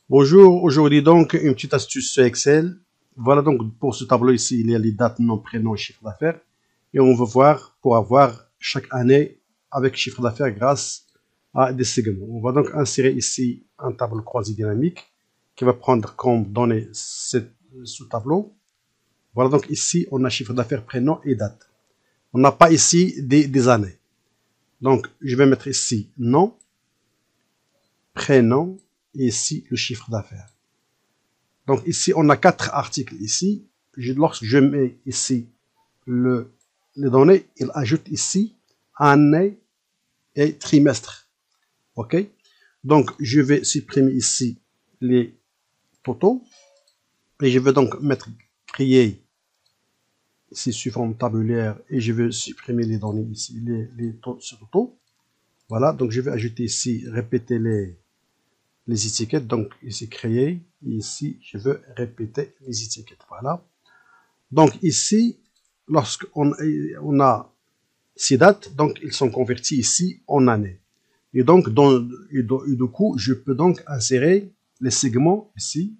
Bonjour, aujourd'hui donc une petite astuce sur Excel. Voilà donc pour ce tableau ici, il y a les dates, nom, prénom, chiffre d'affaires. Et on va voir pour avoir chaque année avec chiffre d'affaires grâce à des segments. On va donc insérer ici un tableau croisé dynamique qui va prendre comme données ce tableau. Voilà donc ici on a chiffre d'affaires, prénom et date. On n'a pas ici des années. Donc je vais mettre ici nom, prénom et ici le chiffre d'affaires. Donc ici, on a 4 articles ici. Lorsque je mets ici les données, il ajoute ici année et trimestre. OK? Donc, je vais supprimer ici les totaux. Et je vais donc créer ici sous forme tabulaire. Et je vais supprimer les données ici, les totaux. Voilà, donc je vais ajouter ici, répéter les étiquettes. Donc ici, créer. Et ici, je veux répéter les étiquettes. Voilà. Donc ici, lorsqu'on a ces dates, donc ils sont convertis ici en années. Et donc, du coup, je peux donc insérer les segments ici,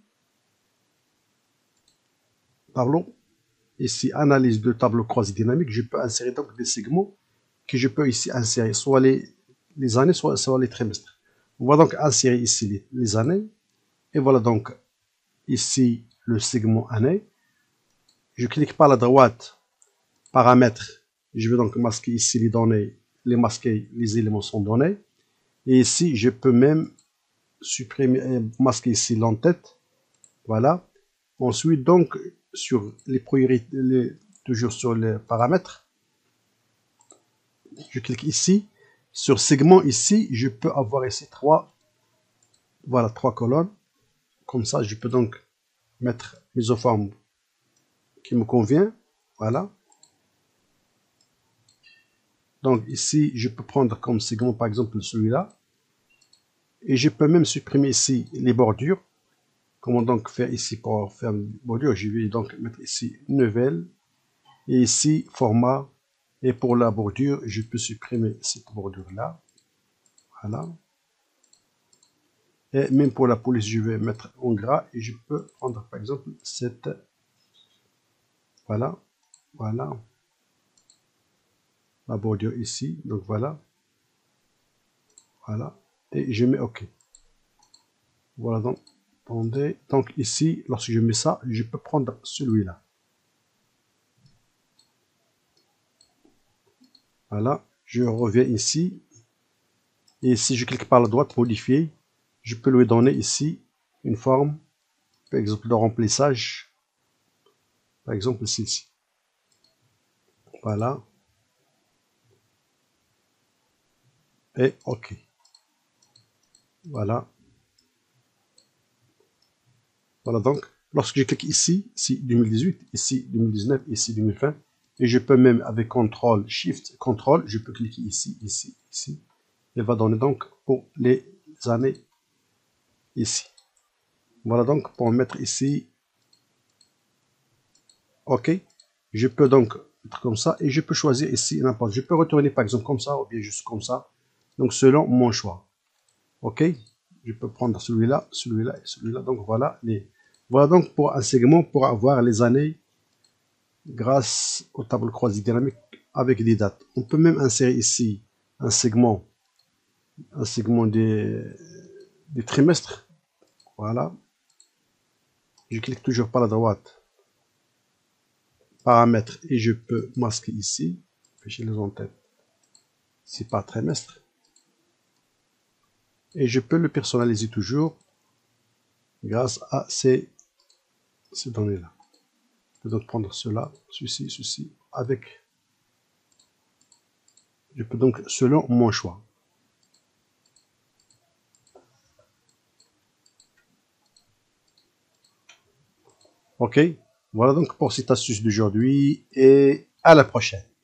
tableau, ici, analyse de tableau croisé dynamique, je peux insérer donc des segments que je peux ici insérer, soit les années, soit les trimestres. On va donc insérer ici les années, et voilà donc ici le segment année. Je clique par la droite, paramètres. Je vais donc masquer ici les données, les masquer, les éléments sont donnés. Et ici, je peux même supprimer, masquer ici l'entête. Voilà. Ensuite, donc, sur les priorités, toujours sur les paramètres, je clique ici. Sur segment ici, je peux avoir ici voilà, trois colonnes. Comme ça, je peux donc mettre l'isoforme qui me convient. Voilà. Donc ici, je peux prendre comme segment, par exemple, celui-là. Et je peux même supprimer ici les bordures. Comment donc faire ici pour faire une bordure? Je vais donc mettre ici nouvelle. Et ici, format. Et pour la bordure, je peux supprimer cette bordure-là. Voilà. Et même pour la police, je vais mettre en gras. Et je peux prendre, par exemple, cette... Voilà. Voilà. La bordure ici. Donc voilà. Voilà. Et je mets OK. Voilà donc. Attendez. Donc ici, lorsque je mets ça, je peux prendre celui-là. Voilà. Je reviens ici. Et si je clique par la droite, modifier, je peux lui donner ici une forme, par exemple de remplissage. Par exemple celle-ci. Voilà. Et OK. Voilà. Voilà donc, lorsque je clique ici, ici 2018, ici 2019, ici 2020, et je peux même avec CTRL, SHIFT, CTRL, je peux cliquer ici, ici, ici. Il va donner donc pour les années ici. Voilà donc pour mettre ici. OK. Je peux donc mettre comme ça et je peux choisir ici n'importe. Je peux retourner par exemple comme ça ou bien juste comme ça. Donc selon mon choix. OK. Je peux prendre celui-là, celui-là et celui-là. Donc voilà voilà donc pour un segment pour avoir les années grâce au tableau croisé dynamique avec des dates. On peut même insérer ici un segment des trimestres. Voilà. Je clique toujours par la droite, paramètres, et je peux masquer ici, afficher les en-tête. C'est pas trimestre. Et je peux le personnaliser toujours grâce à ces données-là. Je peux donc prendre cela, ceci, avec. Je peux donc selon mon choix. OK. Voilà donc pour cette astuce d'aujourd'hui et à la prochaine.